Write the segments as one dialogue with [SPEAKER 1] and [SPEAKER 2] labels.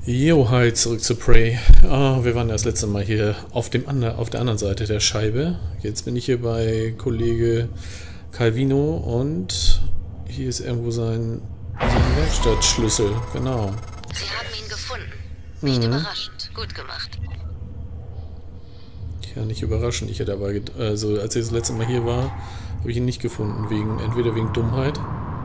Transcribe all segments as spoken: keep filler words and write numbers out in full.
[SPEAKER 1] Jo, hi, zurück zu Prey. Ah, wir waren das letzte Mal hier auf, dem ander, auf der anderen Seite der Scheibe. Jetzt bin ich hier bei Kollege Calvino und hier ist irgendwo sein, sein Werkstattschlüssel. Genau.
[SPEAKER 2] Sie haben ihn gefunden. Nicht mhm. überraschend. Gut gemacht.
[SPEAKER 1] Ja, nicht überraschend. Ich hätte aber, also als ich das letzte Mal hier war, habe ich ihn nicht gefunden. Wegen, entweder wegen Dummheit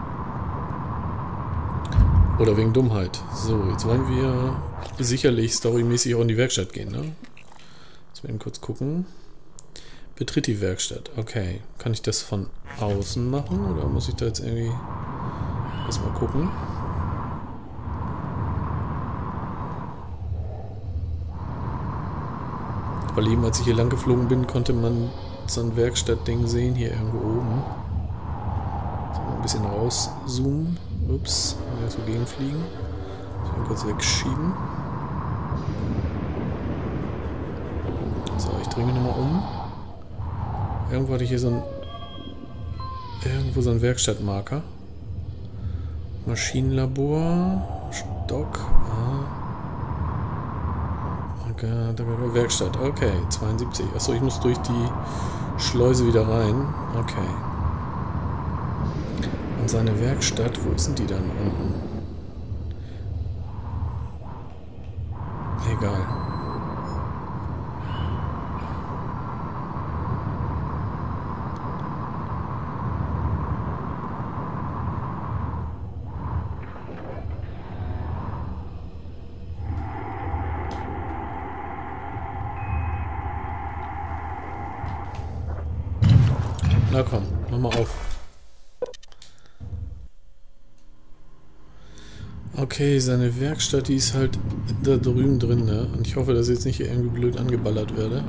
[SPEAKER 1] oder wegen Dummheit. So, jetzt wollen wir sicherlich storymäßig auch in die Werkstatt gehen, ne? Jetzt mal eben kurz gucken. Betritt die Werkstatt. Okay. Kann ich das von außen machen oder muss ich da jetzt irgendwie erstmal gucken? Weil eben, als ich hier lang geflogen bin, konnte man so ein Werkstattding sehen, hier irgendwo oben. So, ein bisschen rauszoomen. Ups, ja, so gegenfliegen. So, kurz wegschieben. So, ich drehe mich nochmal um. Irgendwo hatte ich hier so ein... Irgendwo so ein Werkstattmarker. Maschinenlabor. Stock. Ah. Okay, Werkstatt. Okay, zweiundsiebzig. Achso, ich muss durch die Schleuse wieder rein. Okay. Und seine Werkstatt, wo ist denn die dann unten? Egal. Na komm, mach mal auf. Okay, seine Werkstatt, die ist halt da drüben drin, ne? Und ich hoffe, dass ich jetzt nicht hier irgendwie blöd angeballert werde.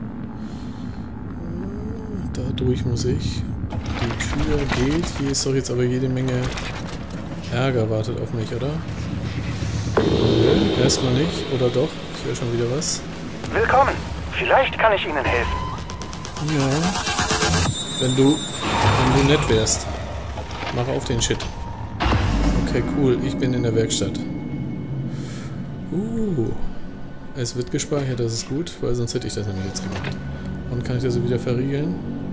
[SPEAKER 1] Da durch muss ich. Die Tür geht. Hier ist doch jetzt aber jede Menge Ärger wartet auf mich, oder? Nee, erstmal nicht. Oder doch? Ich höre schon wieder was.
[SPEAKER 3] Willkommen. Vielleicht kann ich Ihnen helfen.
[SPEAKER 1] Ja. Wenn du, wenn du nett wärst. Mach auf den Shit. Okay, cool. Ich bin in der Werkstatt. Uh. Es wird gespeichert, das ist gut, weil sonst hätte ich das nämlich jetzt gemacht. Und kann ich das so wieder verriegeln?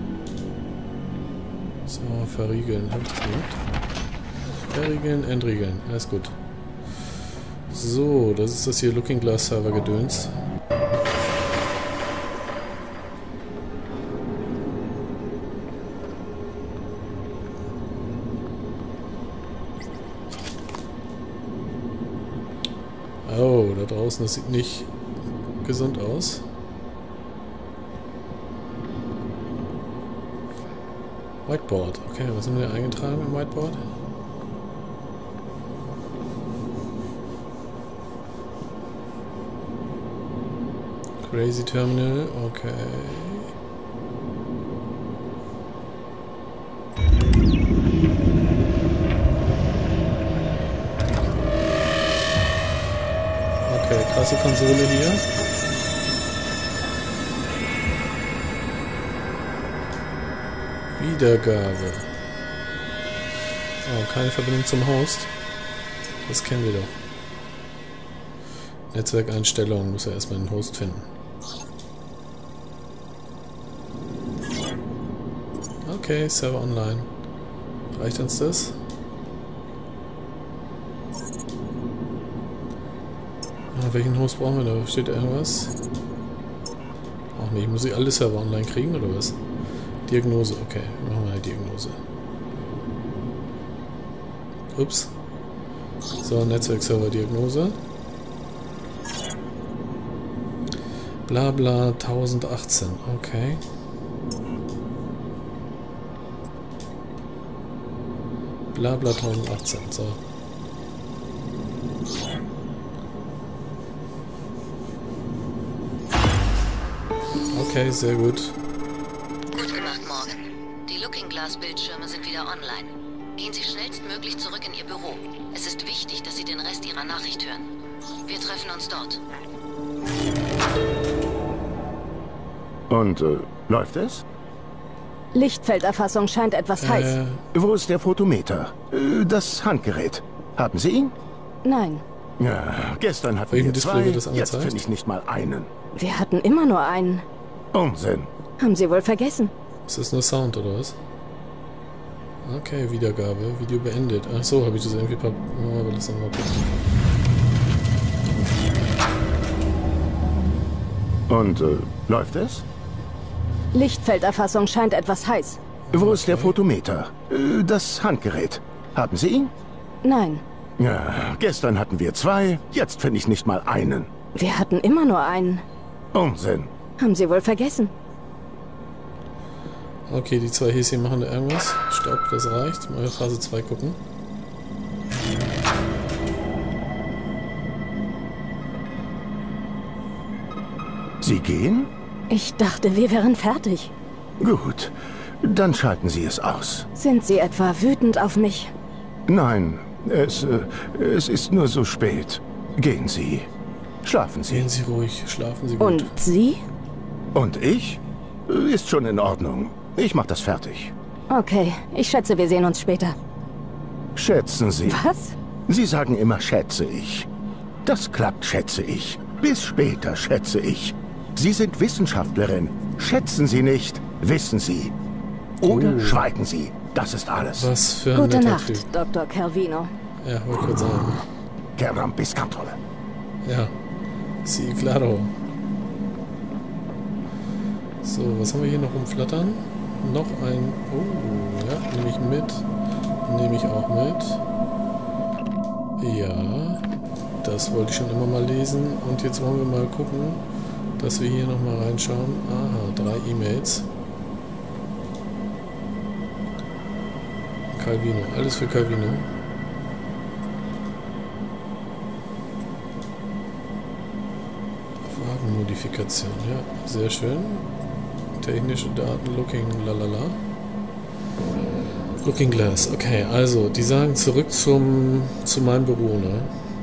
[SPEAKER 1] So, verriegeln. Habe ich das gemacht? Verriegeln, entriegeln. Alles gut. So, das ist das hier Looking Glass Server Gedöns. Oh, da draußen, das sieht nicht gesund aus. Whiteboard. Okay, was haben wir eingetragen im Whiteboard? Crazy Terminal, okay. Okay, krasse Konsole hier. Wiedergabe. Oh, keine Verbindung zum Host. Das kennen wir doch. Netzwerkeinstellungen, muss er erstmal einen Host finden. Okay, Server online. Reicht uns das? Welchen Host brauchen wir da? Steht da irgendwas? Auch nicht. Muss ich alle Server online kriegen oder was? Diagnose. Okay, machen wir eine Diagnose. Ups. So, Netzwerkserver-Diagnose. Blabla tausendachtzehn. Okay. Blabla tausendachtzehn. So. Okay, sehr gut.
[SPEAKER 2] Gut gemacht, Morgan. Die Looking Glass Bildschirme sind wieder online. Gehen Sie schnellstmöglich zurück in Ihr Büro. Es ist wichtig, dass Sie den Rest Ihrer Nachricht hören. Wir treffen uns dort.
[SPEAKER 3] Und, äh, läuft es?
[SPEAKER 4] Lichtfelderfassung scheint etwas
[SPEAKER 1] Äh,
[SPEAKER 4] heiß.
[SPEAKER 3] Wo ist der Photometer? Äh, Das Handgerät. Haben Sie ihn?
[SPEAKER 4] Nein.
[SPEAKER 3] Ja, gestern hatten
[SPEAKER 1] welchem
[SPEAKER 3] wir
[SPEAKER 1] Display
[SPEAKER 3] zwei,
[SPEAKER 1] wird das
[SPEAKER 3] jetzt
[SPEAKER 1] angezeigt?
[SPEAKER 3] finde ich nicht mal einen.
[SPEAKER 4] Wir hatten immer nur einen.
[SPEAKER 3] Unsinn.
[SPEAKER 4] Haben Sie wohl vergessen?
[SPEAKER 1] Ist das nur Sound oder was? Okay, Wiedergabe. Video beendet. Ach so, habe ich das irgendwie... paar... Oh, aber lass uns mal gucken.
[SPEAKER 3] Und, äh, läuft es?
[SPEAKER 4] Lichtfelderfassung scheint etwas heiß.
[SPEAKER 3] Wo ist der Photometer? Äh, das Handgerät. Haben Sie ihn?
[SPEAKER 4] Nein,
[SPEAKER 3] Ja, gestern hatten wir zwei, jetzt finde ich nicht mal einen.
[SPEAKER 4] wir hatten immer nur einen.
[SPEAKER 3] Unsinn.
[SPEAKER 4] Haben Sie wohl vergessen?
[SPEAKER 1] Okay, die zwei Häschen machen da irgendwas. Stopp, das reicht. Mal Phase zwei gucken.
[SPEAKER 3] Sie gehen?
[SPEAKER 4] Ich dachte, wir wären fertig.
[SPEAKER 3] Gut, dann schalten Sie es aus.
[SPEAKER 4] Sind Sie etwa wütend auf mich?
[SPEAKER 3] Nein, es, äh, es ist nur so spät. Gehen Sie. Schlafen Sie.
[SPEAKER 1] Gehen Sie ruhig, schlafen Sie gut.
[SPEAKER 4] Und Sie?
[SPEAKER 3] Und ich? Ist schon in Ordnung. Ich mach das fertig.
[SPEAKER 4] Okay, ich schätze, wir sehen uns später.
[SPEAKER 3] Schätzen Sie.
[SPEAKER 4] Was?
[SPEAKER 3] Sie sagen immer, schätze ich. Das klappt, schätze ich. Bis später, schätze ich. Sie sind Wissenschaftlerin. Schätzen Sie nicht, wissen Sie. Oder
[SPEAKER 1] Oh.
[SPEAKER 3] schweigen Sie. Das ist alles.
[SPEAKER 1] Was für ein
[SPEAKER 4] Gute
[SPEAKER 1] netter
[SPEAKER 4] Nacht,
[SPEAKER 1] Typ.
[SPEAKER 4] Doktor Calvino.
[SPEAKER 1] Ja, wollte kurz sagen.
[SPEAKER 3] Keram Piscatole.
[SPEAKER 1] Ja. Sí, claro. So, was haben wir hier noch rumflattern? Noch ein... Oh, ja, nehme ich mit. Nehme ich auch mit. Ja, das wollte ich schon immer mal lesen. Und jetzt wollen wir mal gucken, dass wir hier nochmal reinschauen. Aha, drei E-Mails. Calvino, alles für Calvino. Wagenmodifikation, ja, sehr schön. Technische Daten, Looking, lalala. Looking Glass, okay, also, die sagen zurück zum, zu meinem Büro, ne?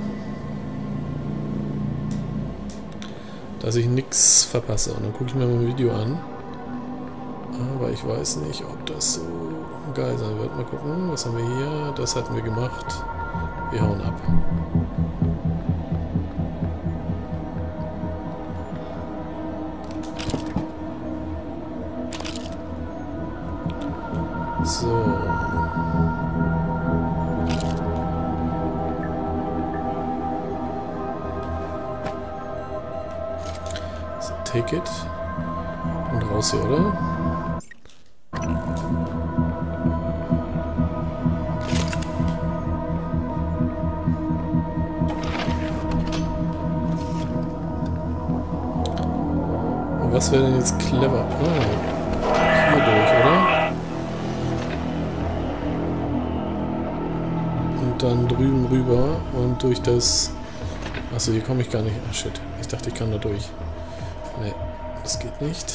[SPEAKER 1] Dass ich nichts verpasse. Und dann gucke ich mir mal ein Video an. Aber ich weiß nicht, ob das so geil sein wird. Mal gucken, was haben wir hier? Das hatten wir gemacht. Wir hauen ab. So. So, take it. Und raus hier, oder? Und was wäre denn jetzt clever? Ah, hier durch, oder? Und dann drüben rüber und durch das... Achso, hier komme ich gar nicht. Ah, shit. Ich dachte, ich kann da durch. Nee, das geht nicht.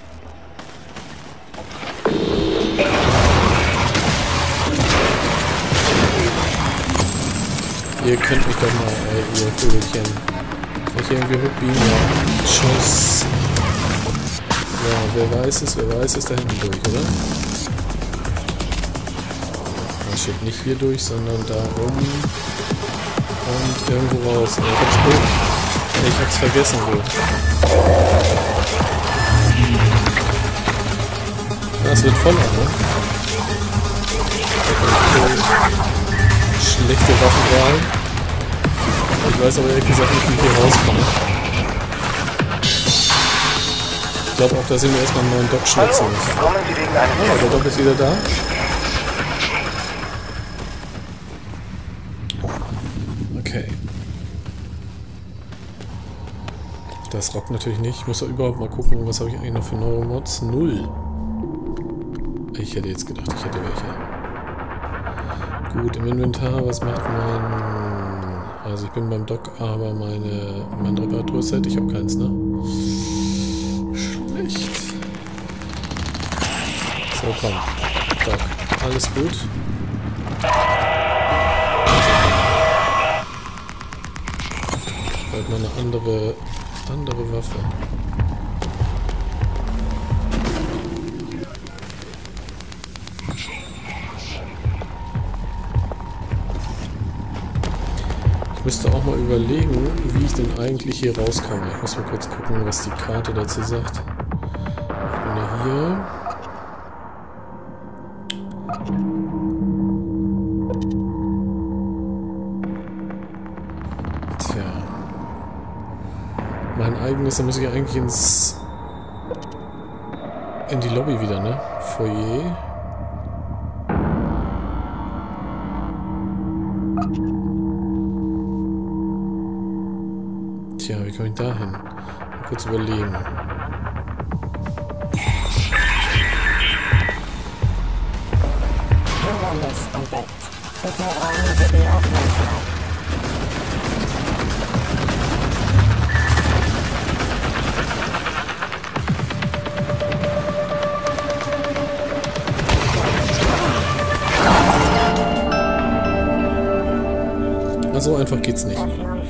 [SPEAKER 1] Ihr könnt mich doch mal, ey, ihr Vögelchen. Kann ich irgendwie hochbeamen? Ja. Schuss. Ja, wer weiß es, wer weiß es, da hinten durch, oder? Das steht nicht hier durch, sondern da rum und irgendwo raus. Ich hab's, oh, ich hab's vergessen, wo. Das wird voller, ne? Schlechte Waffenwahl. Ich weiß aber ehrlich gesagt nicht, wie ich hier rauskomme. Ich glaube auch, dass ich mir erstmal einen neuen Dock schnitzen muss.
[SPEAKER 3] Kommen Sie wegen einem
[SPEAKER 1] Oh, der Dock ist wieder da. Okay. Das rockt natürlich nicht. Ich muss doch überhaupt mal gucken, was habe ich eigentlich noch für Neuromods? Null. Ich hätte jetzt gedacht, ich hätte welche. Gut, im Inventar, was macht mein... Also ich bin beim Dock, aber meine, mein Reparaturset, ich habe keins, ne? Schlecht. So, komm. Dock. Alles gut. Bald mal eine andere, andere Waffe. Ich müsste auch mal überlegen, wie ich denn eigentlich hier rauskomme. Ich muss mal kurz gucken, was die Karte dazu sagt. Ich bin ja hier. Tja. Mein eigenes, da muss ich eigentlich ins... in die Lobby wieder, ne? Foyer. Tja, wie komme ich da hin? Mal kurz überlegen.
[SPEAKER 5] Hindernis entdeckt. Bitte räumen Sie die Öffnung frei.
[SPEAKER 1] So einfach geht's nicht.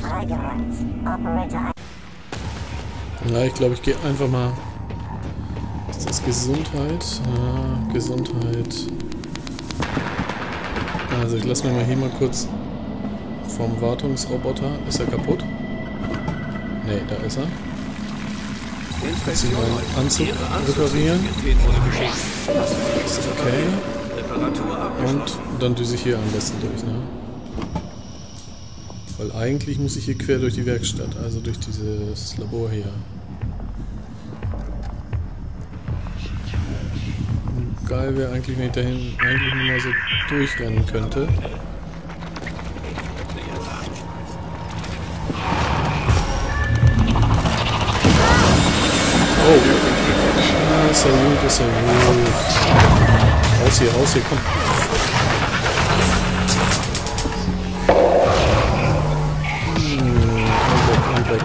[SPEAKER 1] Ja, ich glaube, ich gehe einfach mal. Ist das Gesundheit? Ja, Gesundheit. Also ich lasse mir mal hier mal kurz vom Wartungsroboter. Ist er kaputt? Ne, da ist er. Jetzt ich meinen Anzug reparieren. Ist okay. Und dann düse ich hier am besten durch, ne? Weil eigentlich muss ich hier quer durch die Werkstatt, also durch dieses Labor hier. Und geil wäre eigentlich, wenn ich dahin eigentlich nur mal so durchrennen könnte. Oh! Ah, ist ja gut, ist ja gut. Raus hier, raus hier, komm. Weg.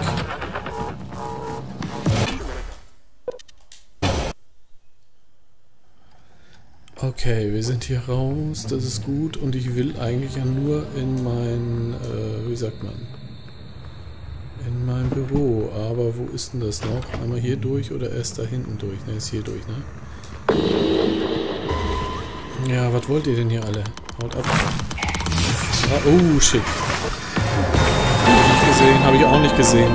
[SPEAKER 1] Okay, wir sind hier raus, das ist gut und ich will eigentlich ja nur in mein, äh, wie sagt man, in mein Büro, aber wo ist denn das noch? Einmal hier durch oder erst da hinten durch? Ne, ist hier durch, ne? Ja, was wollt ihr denn hier alle? Haut ab. Ah, oh, shit. Gesehen, habe ich auch nicht gesehen.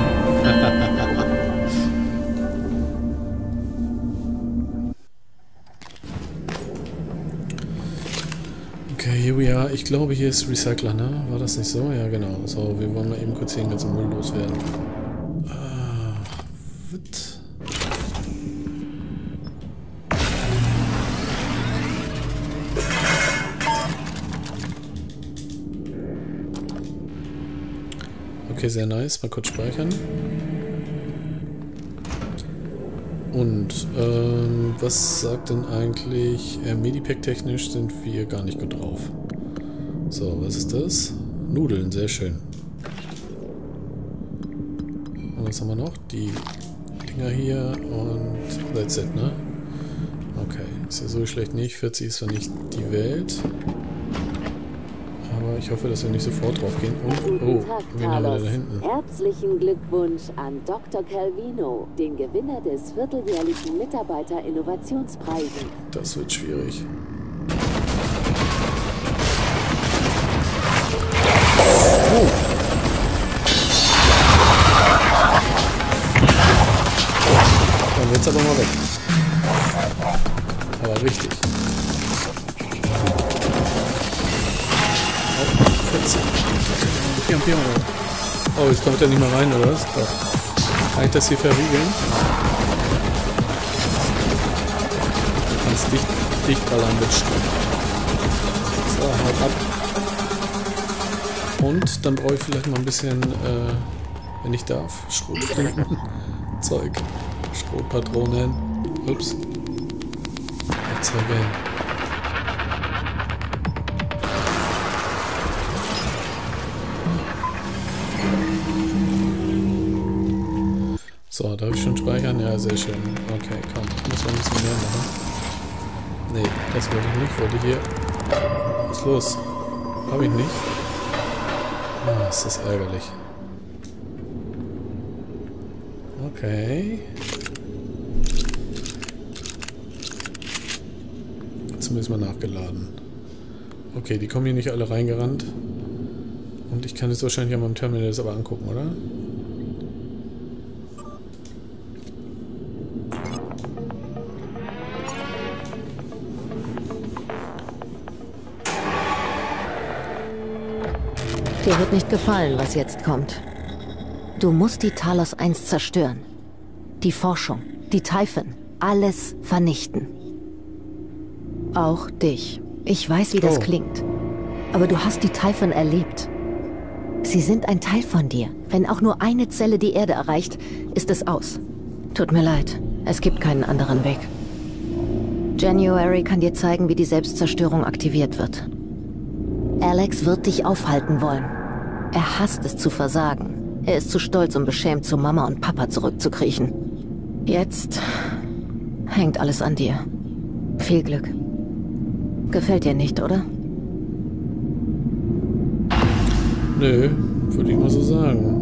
[SPEAKER 1] Okay, here we are. Ich glaube, hier ist Recycler, ne? War das nicht so? Ja, genau. So, wir wollen mal eben kurz hier den ganzen Müll loswerden. Ah, what? Okay, sehr nice. Mal kurz speichern. Und, ähm, was sagt denn eigentlich, äh, Medipack-technisch sind wir gar nicht gut drauf. So, was ist das? Nudeln, sehr schön. Und was haben wir noch? Die Dinger hier und that's it, ne? Okay, ist ja so schlecht nicht. vierzig ist zwar nicht die Welt. Aber ich hoffe, dass wir nicht sofort drauf gehen. Und, oh, wen haben wir denn da hinten?
[SPEAKER 6] Herzlichen Glückwunsch an Doktor Calvino, den Gewinner des vierteljährlichen Mitarbeiter-Innovationspreises.
[SPEAKER 1] Das wird schwierig. Oh. Dann wird's aber mal weg. Aber richtig. Oh, jetzt kommt er nicht mehr rein, oder was? Doch. Kann ich das hier verriegeln? Du kannst dicht, dicht ballern mit Strom. So, haut ab. Und dann brauche ich vielleicht mal ein bisschen, äh, wenn ich darf, Schrotflinten. Zeug. Schrotpatronen. Ups. Erzeugen. So, darf ich schon speichern? Ja, sehr schön. Okay, komm, ich muss mal ein bisschen mehr machen. Nee, das wollte ich nicht. Wollte hier... Was ist los? Hab ich nicht. Ah, ist das ärgerlich. Okay. Zumindest mal nachgeladen. Okay, die kommen hier nicht alle reingerannt. Und ich kann jetzt wahrscheinlich an meinem Terminal das aber angucken, oder?
[SPEAKER 7] Dir wird nicht gefallen, was jetzt kommt. Du musst die Talos eins zerstören. Die Forschung, die Typhon, alles vernichten. Auch dich. Ich weiß, wie das
[SPEAKER 1] Oh.
[SPEAKER 7] klingt. Aber du hast die Typhon erlebt. Sie sind ein Teil von dir. Wenn auch nur eine Zelle die Erde erreicht, ist es aus. Tut mir leid. Es gibt keinen anderen Weg. January kann dir zeigen, wie die Selbstzerstörung aktiviert wird. Alex wird dich aufhalten wollen. Er hasst es zu versagen. Er ist zu stolz, um beschämt zu Mama und Papa zurückzukriechen. Jetzt hängt alles an dir. Viel Glück. Gefällt dir nicht, oder?
[SPEAKER 1] Nö, würde ich mal so sagen.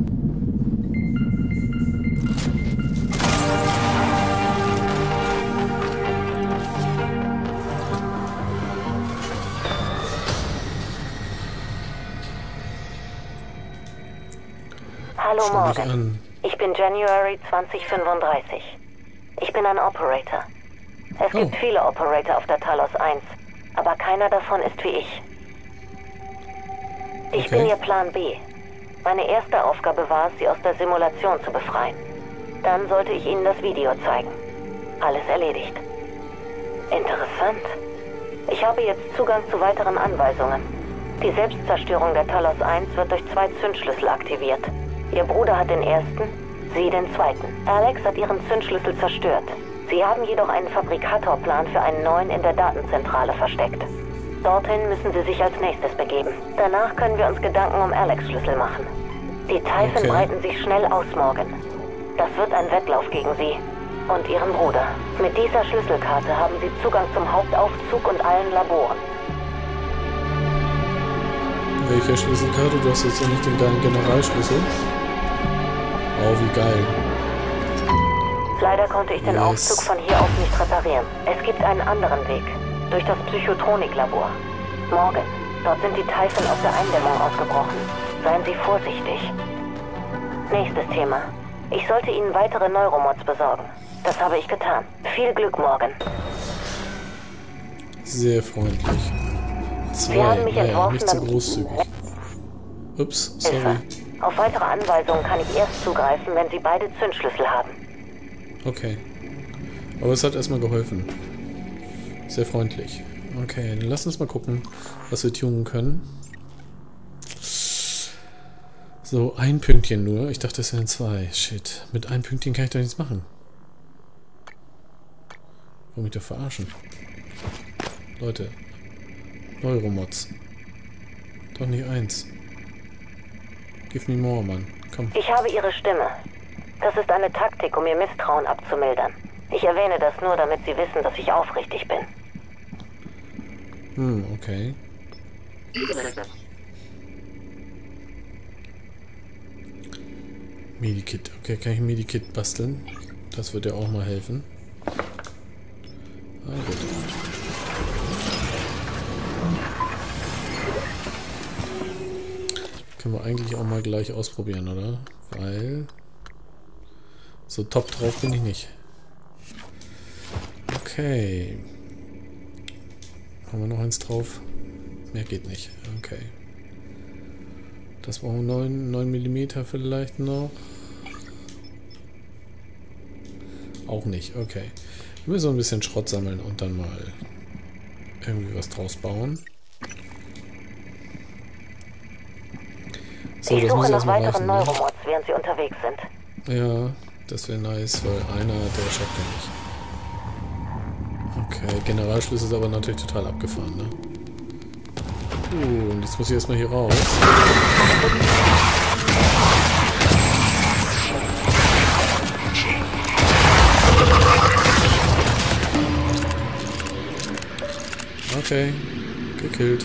[SPEAKER 5] Hallo
[SPEAKER 1] Schau mich
[SPEAKER 5] Morgan.
[SPEAKER 1] an.
[SPEAKER 5] Ich bin January zwanzig fünfunddreißig. Ich bin ein Operator. Es gibt
[SPEAKER 1] Oh.
[SPEAKER 5] viele Operator auf der Talos eins, aber keiner davon ist wie ich. Ich
[SPEAKER 1] Okay.
[SPEAKER 5] bin ihr Plan B. Meine erste Aufgabe war es, sie aus der Simulation zu befreien. Dann sollte ich ihnen das Video zeigen. Alles erledigt. Interessant. Ich habe jetzt Zugang zu weiteren Anweisungen. Die Selbstzerstörung der Talos eins wird durch zwei Zündschlüssel aktiviert. Ihr Bruder hat den ersten, sie den zweiten. Alex hat ihren Zündschlüssel zerstört. Sie haben jedoch einen Fabrikatorplan für einen neuen in der Datenzentrale versteckt. Dorthin müssen sie sich als nächstes begeben. Danach können wir uns Gedanken um Alex' Schlüssel machen. Die Typhon
[SPEAKER 1] Okay.
[SPEAKER 5] breiten sich schnell aus morgen. Das wird ein Wettlauf gegen sie und ihren Bruder. Mit dieser Schlüsselkarte haben sie Zugang zum Hauptaufzug und allen Laboren.
[SPEAKER 1] Welcher Schlüsselkarte? Du hast jetzt ja nicht den geilen Generalschlüssel. Oh, wie geil.
[SPEAKER 5] Leider konnte ich den
[SPEAKER 1] Yes.
[SPEAKER 5] Aufzug von hier aus nicht reparieren. Es gibt einen anderen Weg. Durch das Psychotroniklabor. Morgen. Dort sind die Typhon aus der Eindämmung ausgebrochen. Seien Sie vorsichtig. Nächstes Thema. Ich sollte Ihnen weitere Neuromods besorgen. Das habe ich getan. Viel Glück morgen.
[SPEAKER 1] Sehr freundlich. Zwei,
[SPEAKER 5] Sie haben mich
[SPEAKER 1] naja,
[SPEAKER 5] entworfen,
[SPEAKER 1] nicht so
[SPEAKER 5] damit-
[SPEAKER 1] großzügig. Ups, sorry.
[SPEAKER 5] Hilfe. Auf weitere Anweisungen kann ich erst zugreifen, wenn Sie beide Zündschlüssel haben.
[SPEAKER 1] Okay. Aber es hat erstmal geholfen. Sehr freundlich. Okay, dann lass uns mal gucken, was wir tunen können. So, ein Pünktchen nur. Ich dachte, es wären zwei. Shit. Mit einem Pünktchen kann ich doch nichts machen. Wollen mich doch verarschen. Leute. Neuromods. Doch nicht eins. Give me more, Mann. Komm.
[SPEAKER 5] Ich habe Ihre Stimme. Das ist eine Taktik, um Ihr Misstrauen abzumildern. Ich erwähne das nur, damit Sie wissen, dass ich aufrichtig bin.
[SPEAKER 1] Hm, okay. Medikit. Okay, kann ich ein Medikit basteln? Das wird ja auch mal helfen. Ah, gut. Können wir eigentlich auch mal gleich ausprobieren, oder? Weil... So top drauf bin ich nicht. Okay. Haben wir noch eins drauf? Mehr geht nicht. Okay. Das brauchen wir neun Millimeter vielleicht noch. Auch nicht, okay. Wir müssen so ein bisschen Schrott sammeln und dann mal irgendwie was draus bauen. So,
[SPEAKER 5] ich
[SPEAKER 1] das muss
[SPEAKER 5] suche nach
[SPEAKER 1] erstmal
[SPEAKER 5] weiteren
[SPEAKER 1] reichen, ne?
[SPEAKER 5] Neuromods, während Sie unterwegs sind.
[SPEAKER 1] Ja, das wäre nice, weil einer, der schafft ja nicht. Okay, Generalschlüssel ist aber natürlich total abgefahren, ne? Uh, und jetzt muss ich erstmal hier raus. Okay, gekillt.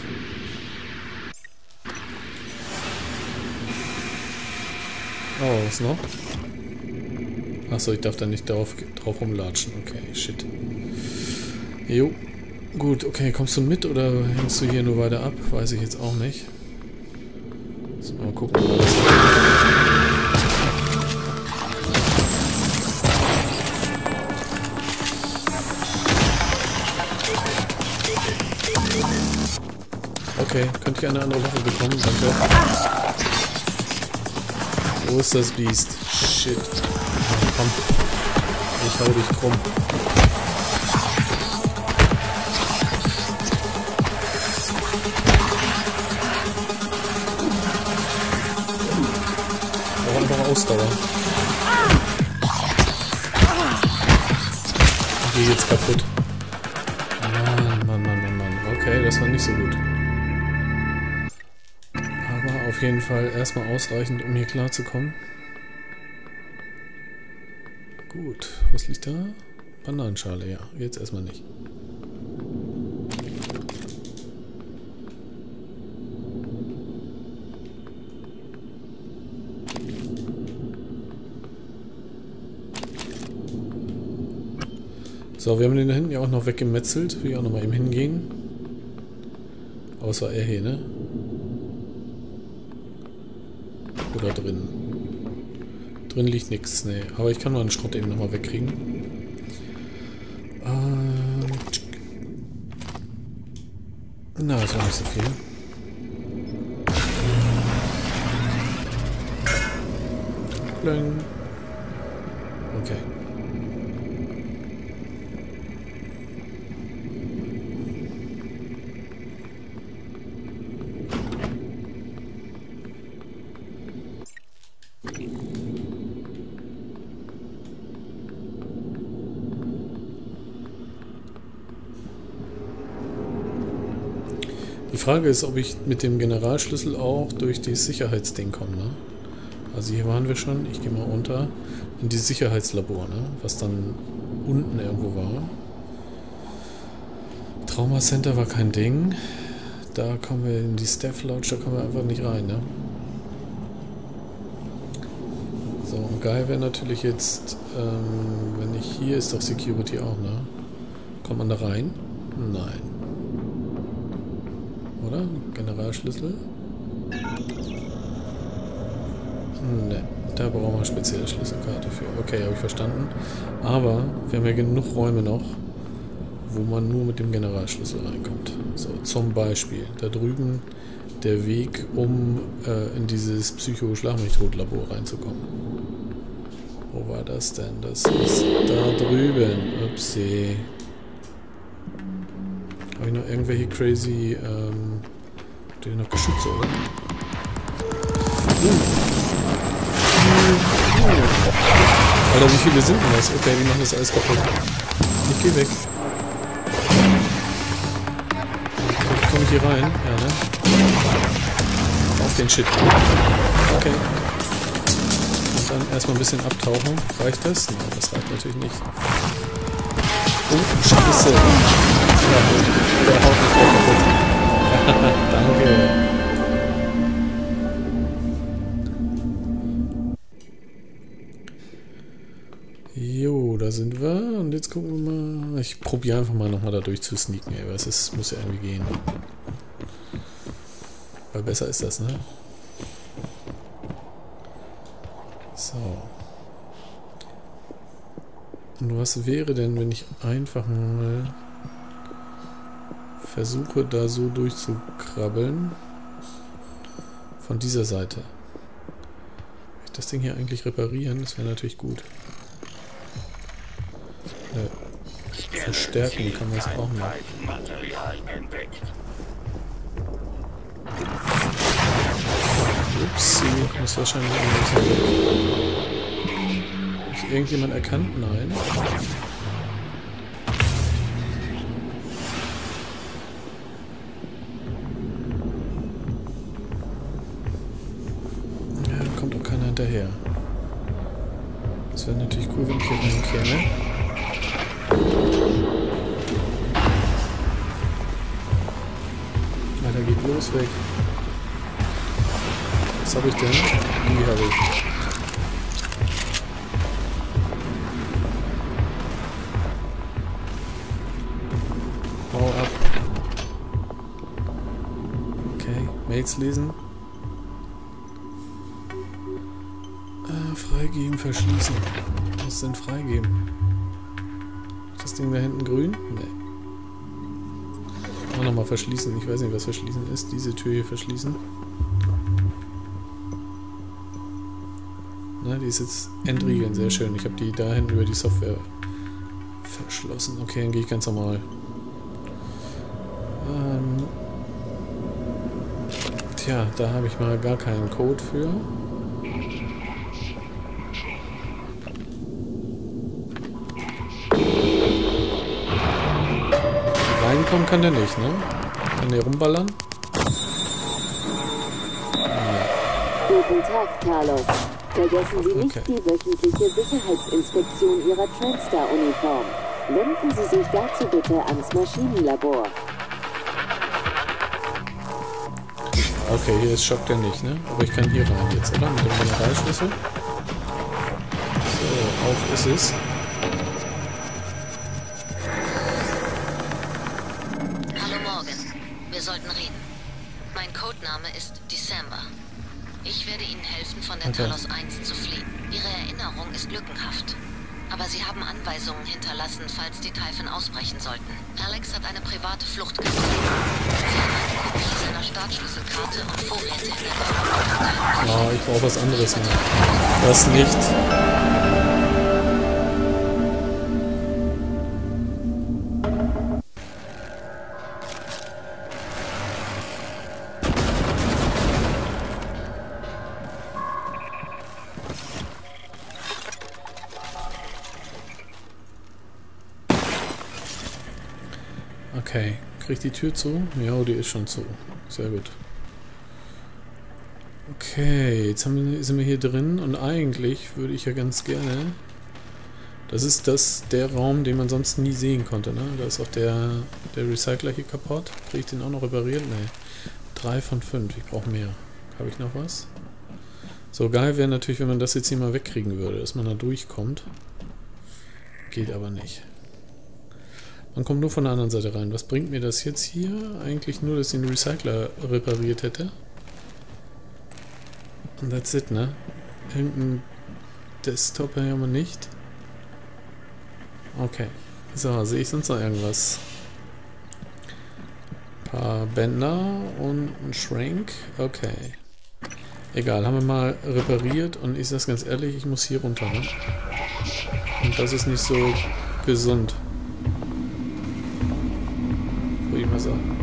[SPEAKER 1] Oh, was noch? Achso, ich darf da nicht drauf, drauf rumlatschen. Okay, shit. Jo. Gut, okay, kommst du mit oder hängst du hier nur weiter ab? Weiß ich jetzt auch nicht. Mal gucken, wo das ist. Okay, könnte ich eine andere Waffe bekommen? Danke. Wo ist das Biest? Shit. Oh, komm. Ich hau dich krumm. Braucht einfach Ausdauer. Und hier geht's kaputt. Mann, Mann, Mann, Mann, Mann. Okay, das war nicht so gut. Aber auf jeden Fall erstmal ausreichend, um hier klarzukommen. Gut, was liegt da? Bananenschale, ja. Jetzt erstmal nicht. So, wir haben den da hinten ja auch noch weggemetzelt. Will ich auch nochmal eben hingehen. Außer er hier, ne? Oder drin. Drin liegt nichts, ne. Aber ich kann mal einen Schrott eben nochmal wegkriegen. Ähm. Na, das war nicht so viel. Bling. Okay. Die Frage ist, ob ich mit dem Generalschlüssel auch durch das Sicherheitsding komme, ne? Also hier waren wir schon, ich gehe mal runter in die Sicherheitslabor, ne? Was dann unten irgendwo war. Trauma Center war kein Ding. Da kommen wir in die Staff Lounge, da kommen wir einfach nicht rein, ne? So, und geil wäre natürlich jetzt, ähm, wenn ich hier ist doch Security auch, ne? Kommt man da rein? Nein. Oder? Generalschlüssel? Ne, da brauchen wir eine spezielle Schlüsselkarte für. Okay, habe ich verstanden. Aber wir haben ja genug Räume noch, wo man nur mit dem Generalschlüssel reinkommt. So, zum Beispiel da drüben der Weg, um äh, in dieses Psycho-Schlag-mich-tot-Labor reinzukommen. Wo war das denn? Das ist da drüben. Upsi. Habe ich noch irgendwelche crazy, ähm, habt ihr noch Geschütze, oder? Uh. Alter, wie viele sind denn das? Okay, die machen das alles kaputt. Ich geh weg. Okay, komme ich hier rein? Ja, ne? Auf den Shit. Okay. Und dann erstmal ein bisschen abtauchen. Reicht das? Nein, das reicht natürlich nicht. Oh, Scheiße. Ja, der haut mich gleich kaputt. Danke. Jo, da sind wir. Und jetzt gucken wir mal. Ich probiere einfach mal nochmal da durch zu sneaken, ey. Weil es muss ja irgendwie gehen. Weil besser ist das, ne? So. Und was wäre denn, wenn ich einfach mal versuche, da so durchzukrabbeln? Von dieser Seite. Will ich das Ding hier eigentlich reparieren? Das wäre natürlich gut. Ja. Verstärken kann man es auch noch. Upsi, ich muss wahrscheinlich ein bisschen weg. Hat irgendjemand erkannt? Nein. Ja, kommt auch keiner hinterher. Das wäre natürlich cool, wenn ich hier reinkäme. Alter, geht los, weg. Was habe ich denn? Die habe ich. Hau ab. Okay, Mails lesen. freigeben, verschließen. Was ist denn freigeben? Ist das Ding da hinten grün? Nee. Auch nochmal verschließen. Ich weiß nicht, was verschließen ist. Diese Tür hier verschließen. Na, die ist jetzt entriegeln. Sehr schön. Ich habe die da hinten über die Software verschlossen. Okay, dann gehe ich ganz normal. Ähm Tja, da habe ich mal gar keinen Code für. Reinkommen kann der nicht, ne? Kann der rumballern?
[SPEAKER 6] Guten Tag, Carlos. Vergessen Sie nicht
[SPEAKER 1] Okay.
[SPEAKER 6] die wöchentliche Sicherheitsinspektion Ihrer Transstar-Uniform. Wenden Sie sich dazu bitte ans Maschinenlabor.
[SPEAKER 1] Okay, hier ist Schock der nicht, ne? Aber ich kann hier rein jetzt, oder? Mit dem Generalschlüssel. So, auf ist es.
[SPEAKER 2] Hallo Morgan. Wir sollten reden. Mein Codename ist December. Ich werde Ihnen helfen, von der
[SPEAKER 1] Okay.
[SPEAKER 2] Talos eins zu fliehen. Ihre Erinnerung ist lückenhaft. Aber Sie haben Anweisungen hinterlassen, falls die Typhon ausbrechen sollten. Alex hat eine private Flucht gefunden. Sie hat eine Kopie seiner Startschlüsselkarte und Vorräte in der Neurologie.
[SPEAKER 1] Ah, ich brauche was anderes mehr. Das nicht. Okay, krieg die Tür zu? Ja, die ist schon zu. Sehr gut. Okay, jetzt haben wir, sind wir hier drin und eigentlich würde ich ja ganz gerne... Das ist das der Raum, den man sonst nie sehen konnte, ne? Da ist auch der, der Recycler hier kaputt. Kriege ich den auch noch repariert? Nee. Drei von fünf. Ich brauche mehr. Habe ich noch was? So geil wäre natürlich, wenn man das jetzt hier mal wegkriegen würde, dass man da durchkommt. Geht aber nicht. Man kommt nur von der anderen Seite rein. Was bringt mir das jetzt hier? Eigentlich nur, dass ich den Recycler repariert hätte. Und that's it, ne? Irgendein Desktop haben wir nicht. Okay. So, sehe ich sonst noch irgendwas? Ein paar Bänder und ein Schrank. Okay. Egal, haben wir mal repariert und ich sag's ganz ehrlich, ich muss hier runter, ne? Und das ist nicht so gesund. Würde ich mal sagen.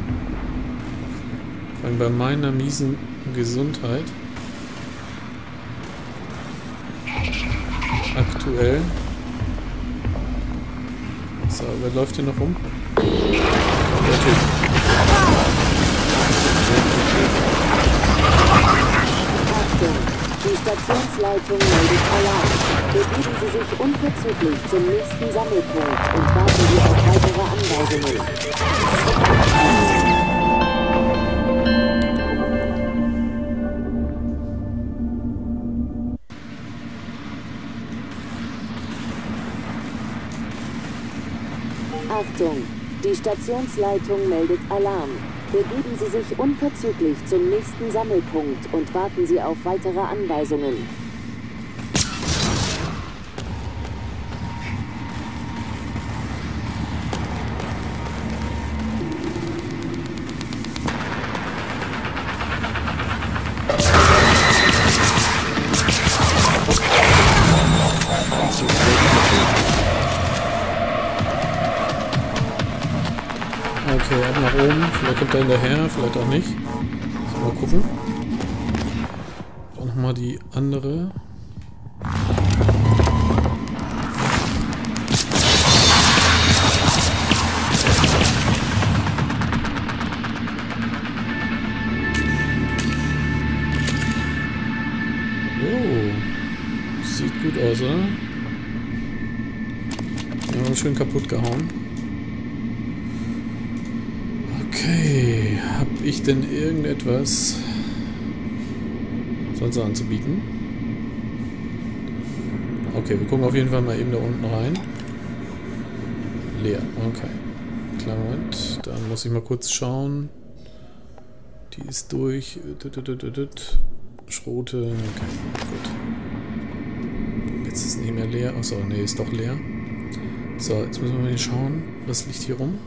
[SPEAKER 1] Vor allem bei meiner miesen Gesundheit. Aktuell. So, wer läuft hier noch rum? Der Typ.
[SPEAKER 6] Achtung! Die Stationsleitung meldet Alarm. Begeben Sie sich unverzüglich zum nächsten Sammelpunkt und warten Sie auf weitere Anweisungen. Achtung! Die Stationsleitung meldet Alarm. Begeben Sie sich unverzüglich zum nächsten Sammelpunkt und warten Sie auf weitere Anweisungen.
[SPEAKER 1] Okay, ab nach oben. Vielleicht kommt er hinterher, vielleicht auch nicht. Mal gucken. Auch nochmal die andere. Oh. Sieht gut aus, oder? Ja, schön kaputt gehauen. Okay, habe ich denn irgendetwas sonst anzubieten? Okay, wir gucken auf jeden Fall mal eben da unten rein. Leer, okay. Klar, Moment, da muss ich mal kurz schauen. Die ist durch. Schrote, okay, gut. Jetzt ist nicht mehr leer. Achso, nee, ist doch leer. So, jetzt müssen wir mal schauen, was liegt hier rum.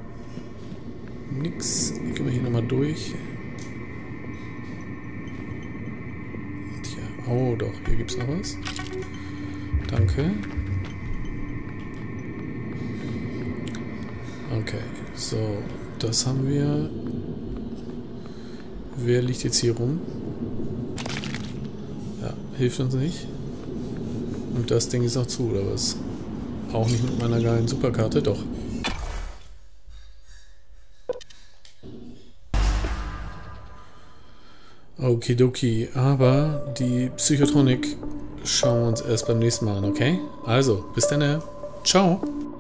[SPEAKER 1] Nix. Gehen wir hier nochmal durch. Tja, oh doch, hier gibt's noch was. Danke. Okay, so, das haben wir. Wer liegt jetzt hier rum? Ja, hilft uns nicht. Und das Ding ist noch zu, oder was? Auch nicht mit meiner geilen Superkarte, doch. Okidoki, aber die Psychotronik schauen wir uns erst beim nächsten Mal an, okay? Also, bis dann. Ciao.